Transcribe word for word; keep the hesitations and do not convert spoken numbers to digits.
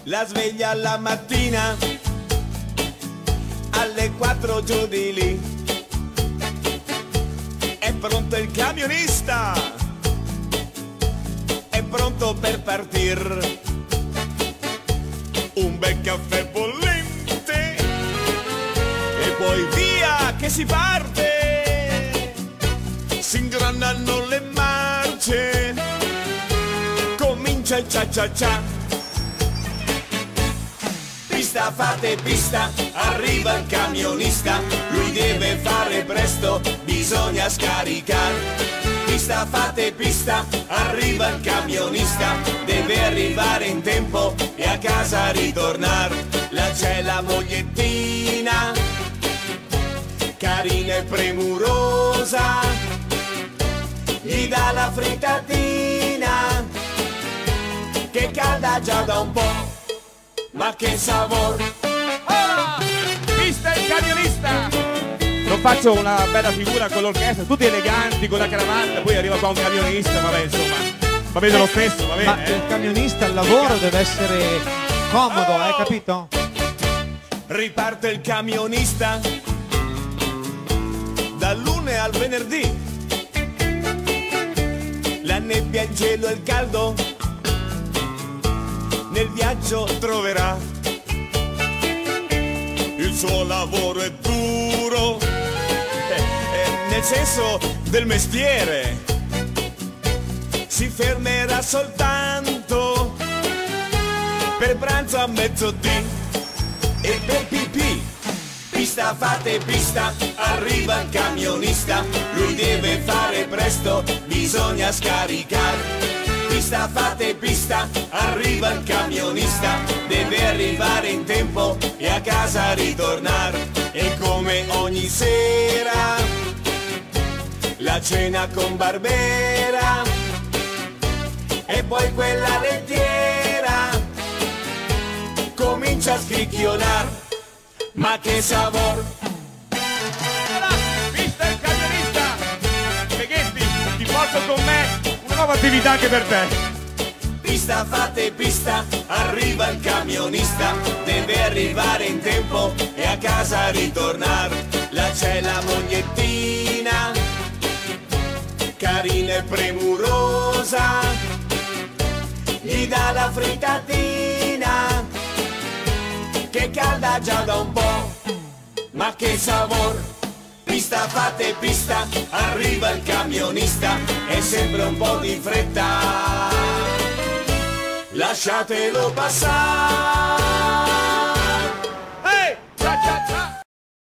La sveglia alla mattina, alle quattro giù di lì. È pronto il camionista, è pronto per partir. Un bel caffè bollente e poi via che si parte. Si ingranano le marce, comincia il cia cia cia. Pista, fate pista, arriva il camionista, lui deve fare presto, bisogna scaricare. Pista, fate pista, arriva il camionista, deve arrivare in tempo e a casa ritornare. Là c'è la mogliettina, carina e premurosa, gli dà la frittatina, che calda già da un po'. Ma che sapore! Oh! Pista il camionista! Non faccio una bella figura con l'orchestra, tutti eleganti con la cravatta, poi arriva qua un camionista, vabbè insomma, va bene lo stesso, va bene. Ma eh? il camionista al lavoro deve essere comodo, hai capito? Riparte il camionista dal lunedì al venerdì. La nebbia, il gelo e il caldo nel viaggio troverà. Il suo lavoro è duro, eh, eh, nel senso del mestiere. Si fermerà soltanto per pranzo a mezzodì e per pipì. Pista, fate pista, arriva il camionista, lui deve fare presto, bisogna scaricare. Pista, fate pista, arriva il camionista, deve arrivare in tempo e a casa ritornare. E come ogni sera, la cena con Barbera, e poi quella lettiera comincia a scricchiolar. Ma che savor! Pista il camionista! Feghetti, ti porto con me una nuova attività anche per te. Pista, fate pista, arriva il camionista, deve arrivare in tempo e a casa ritornare. Là c'è la mogliettina, carina e premurosa, gli dà la frittatina, che calda già da un po'. Ma che savor! Pista, fate pista, arriva il camionista, è sempre un po' di fretta, lasciatelo passare.